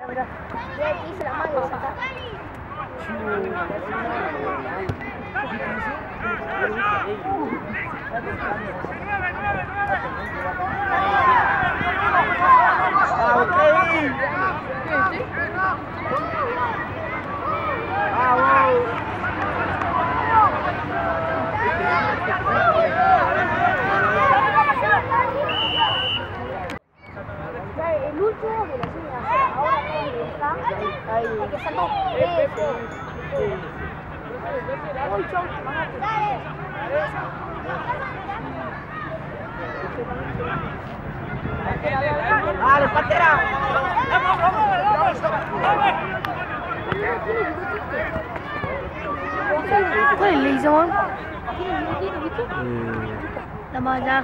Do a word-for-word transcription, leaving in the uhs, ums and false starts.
Ya hice la mano, ya está. El último que lo siguen haciendo ahora donde está, hay que saltar eso. Uy, chau, bajate. Dale, Pantera. ¿Cuál es el Leisón? La malla.